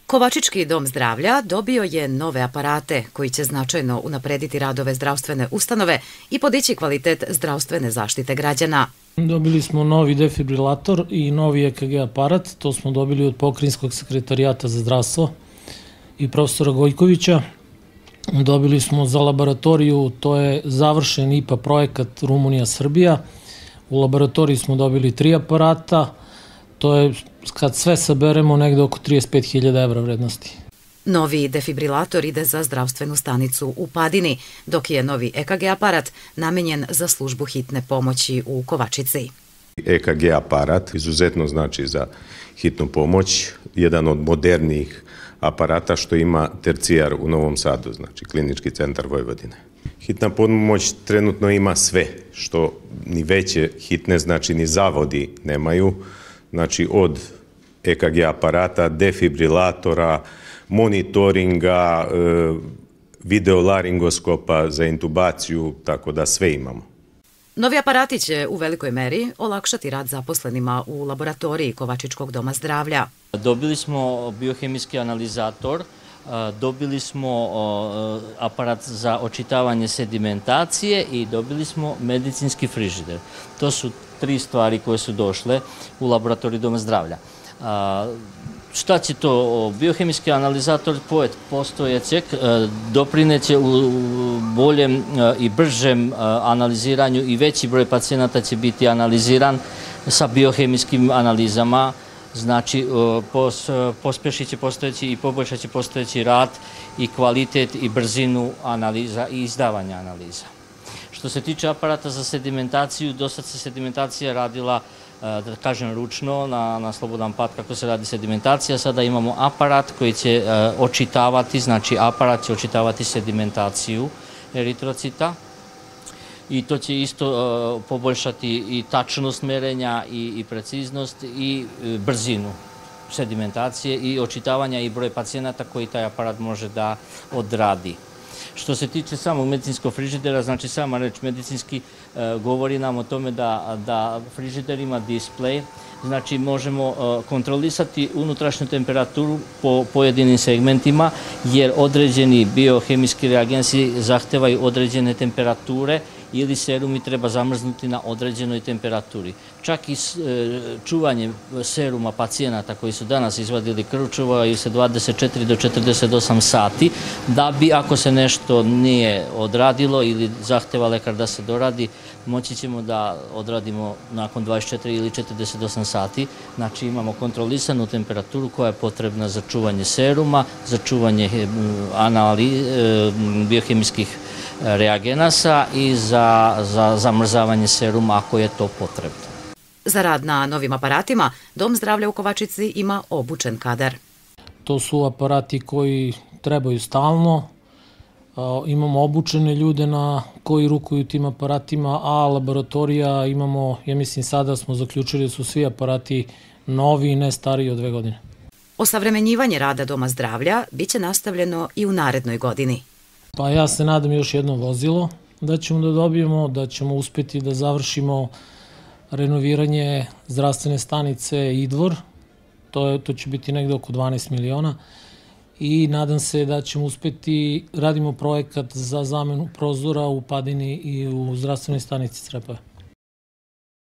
Kovačički dom zdravlja dobio je nove aparate koji će značajno unaprediti radove zdravstvene ustanove i podići kvalitet zdravstvene zaštite građana. Dobili smo novi defibrilator i novi EKG aparat, to smo dobili od Pokrajinskog sekretarijata za zdravstvo i profesora Gojkovića. Dobili smo za laboratoriju, to je završen IPA projekat Rumunija-Srbija. U laboratoriji smo dobili 3 aparata, to je, kad sve saberemo, negde oko 35.000 evra vrednosti. Novi defibrilator ide za zdravstvenu stanicu u Padini, dok je novi EKG aparat namenjen za službu hitne pomoći u Kovačici. EKG aparat izuzetno znači za hitnu pomoć, jedan od modernijih aparata što ima tercijar u Novom Sadu, znači Klinički centar Vojvodine. Hitna pomoć trenutno ima sve, što ni veće hitne, znači ni zavodi nemaju, znači od EKG aparata, defibrilatora, monitoringa, videolaringoskopa za intubaciju, tako da sve imamo. Novi aparati će u velikoj meri olakšati rad zaposlenima u laboratoriji Kovačičkog doma zdravlja. Dobili smo biohemijski analizator, dobili smo aparat za očitavanje sedimentacije i dobili smo medicinski frižider. To su 3 stvari koje su došle u laboratoriju doma zdravlja. Šta će to? Biohemijski analizator pored postojećeg doprineće u boljem i bržem analiziranju i veći broj pacijenata će biti analiziran sa biohemijskim analizama. Znači, pospešit će postojeći i poboljšat će postojeći rad i kvalitet i brzinu analiza i izdavanja analiza. Što se tiče aparata za sedimentaciju, do sad se sedimentacija radila, da kažem, ručno, na slobodan pad kako se radi sedimentacija. Sada imamo aparat koji će očitavati, znači aparat će očitavati sedimentaciju eritrocita i to će isto poboljšati i tačnost merenja i preciznost i brzinu sedimentacije i očitavanja i broj pacijenata koji taj aparat može da odradi. Što se tiče samog medicinskog frižidera, znači sama reč medicinski govori nam o tome da frižider ima displej, znači možemo kontrolisati unutrašnju temperaturu po pojedinim segmentima, jer određeni biohemijski reagensi zahtevaju određene temperature ili serumi treba zamrznuti na određenoj temperaturi. Čak i čuvanje seruma pacijenata koji su danas izvadili krv čuvaju se 24 do 48 sati, da bi, ako se nešto nije odradilo ili zahteva lekar da se doradi, moći ćemo da odradimo nakon 24 ili 48 sati. Znači imamo kontrolisanu temperaturu koja je potrebna za čuvanje seruma, za čuvanje biohemijskih reagenasa i za zamrzavanje seruma ako je to potrebno. Za rad na novim aparatima, Dom zdravlja u Kovačici ima obučen kadar. To su aparati koji trebaju stalno, imamo obučene ljude koji rukuju tim aparatima, a laboratorija imamo, ja mislim sada smo zaključili da su svi aparati novi i ne stariji od 2 godine. Osavremenjivanje rada Doma zdravlja biće nastavljeno i u narednoj godini. Pa ja se nadam još jedno vozilo da ćemo da dobijemo, da ćemo uspeti da završimo renoviranje zdravstvene stanice Idvor, to će biti negde oko 12 miliona i nadam se da ćemo uspeti, radimo projekat za zamenu prozora u Padini i u zdravstvenoj stanici Crepaje.